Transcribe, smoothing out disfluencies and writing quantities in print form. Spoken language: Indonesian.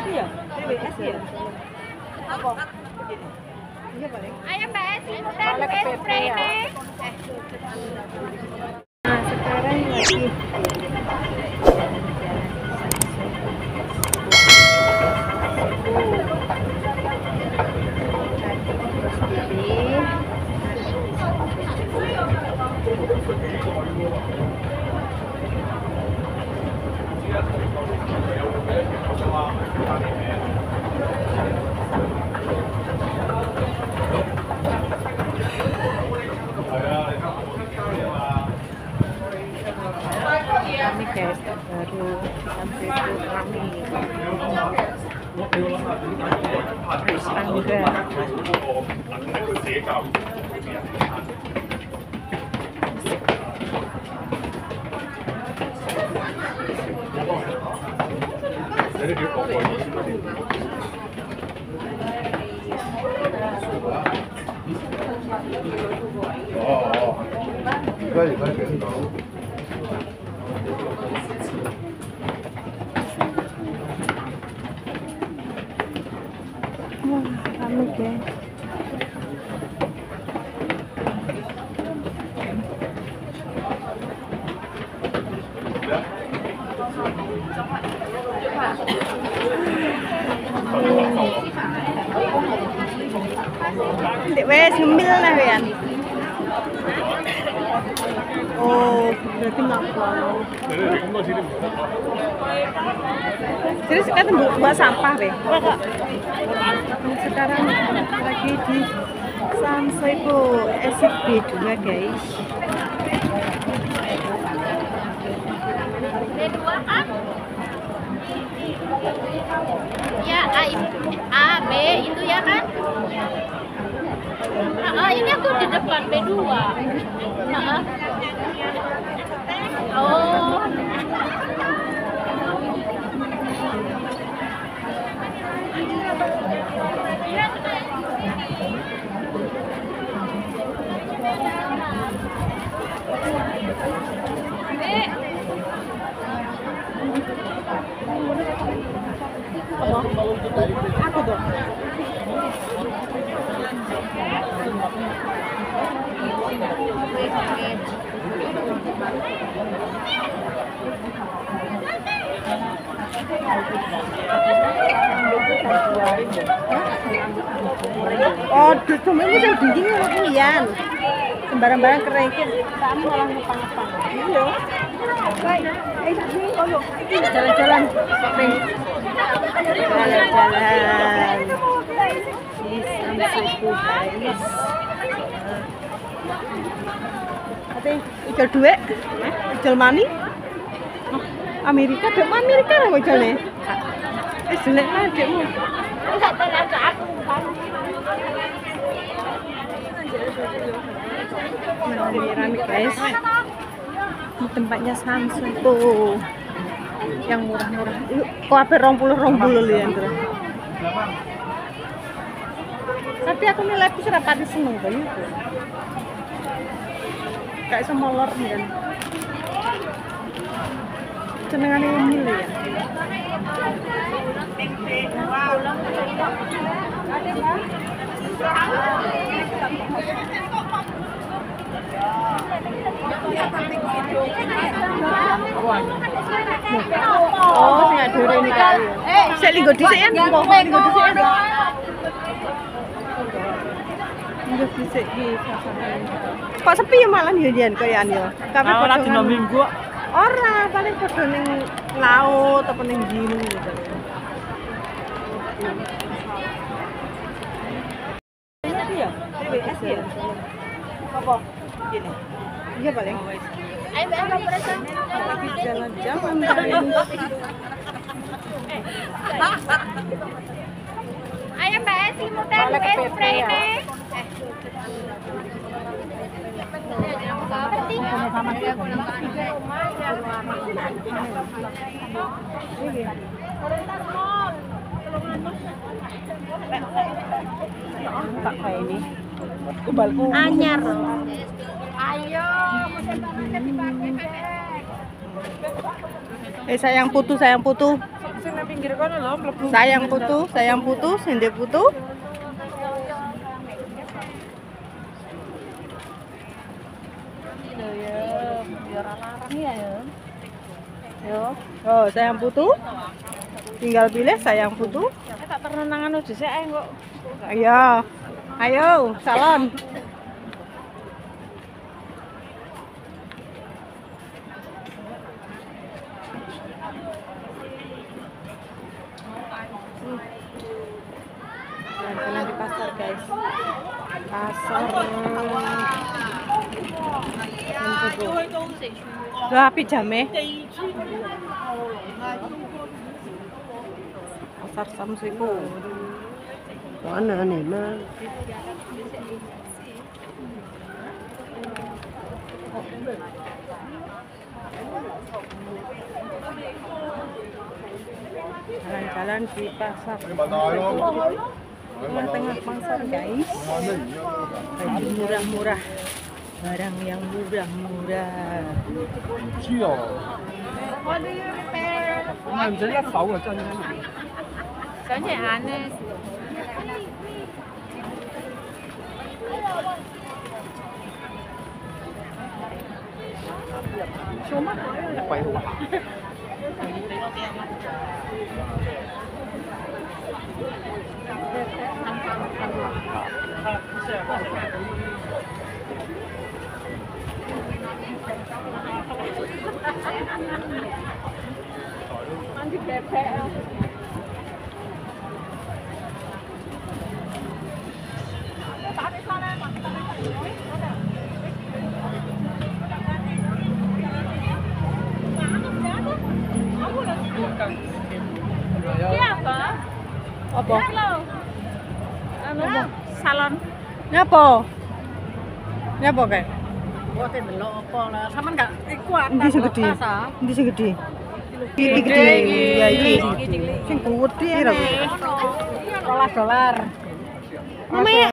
Iya, TWS ya. Apa? Iya paling. Ayo Mbak Esi, muter spray ini. Nah sekarang lagi kami guys baru sampai kami kami guys Dek wes ngemil lah Wian. Oh, berarti makhluk. Terus kan buat sampah deh. Sekarang lagi di Samseibo SIB juga guys. B2 kan? Ya A, B itu ya kan? Nah, ini aku di depan B2. Nah, oh. Aku dong. Oh, cuma ini yang dinding kalian. Sembarang-barang kerengkin, kamu malah ngepang-ngepang. Iya. Baik, jalan-jalan. Jalan-jalan. Di Samseibo guys. Ate ijol duit? Ijol mani? Amerika, dek Amerika lah ijolne. Wis jelek lah dekmu. Enggak terasa aku kan. Rame guys. Di tempatnya Samseibo yang murah-murah. Kok apa 20 lian tuh. Tapi aku nilai aku serapati seneng banget. Kayak sama lor kan. Senengane umil ya. Oh, sing adore ini kali. Sik linggo dhisik ya, linggo dhisik ya. Linggo dhisik iki sasane. Kok sepi ya malam ya Jan koyan ya. Kabeh ora dina Minggu. Ora, paling padha ning laut apa ning ndi gitu. Iya, TWS ya. Apa? Gini. Iya paling. Ayo Mbak Esi, berasa. Lagi jalan-jalan. Ayo Mbak Esi, muter spray ini. Tak kayak ini. Kebalku. Anyar. Ayo, muter dipakai. Sayang putu, sayang putu. sing nang pinggir kono lho mlebu. sayang putu, sendek putu. Biar larang ya. Yo. Oh, sayang putu. Tinggal pilih sayang putu. Tak pernah nangan dhisik ae kok. Ayo. Ayo, salam. Jalan-jalan di pasar, guys. Pasar. Lah api jame. Pasar Samsiku. Mana nih, Mas? Jalan-jalan di pasar. Tengah-tengah pasar, guys. Baju murah-murah. Barang yang murah-murah. 需要。人一手啊，真係。 想隻眼呢？ 貴好啊！ Apa? Anu salon. Nyapa? Nyapa kayak? Kok delok apa lah? Sampeyan gak iku atas. Endi sing gede? Endi sing gede? Iki gede. Ya iki. Sing gede ra. $12. Mama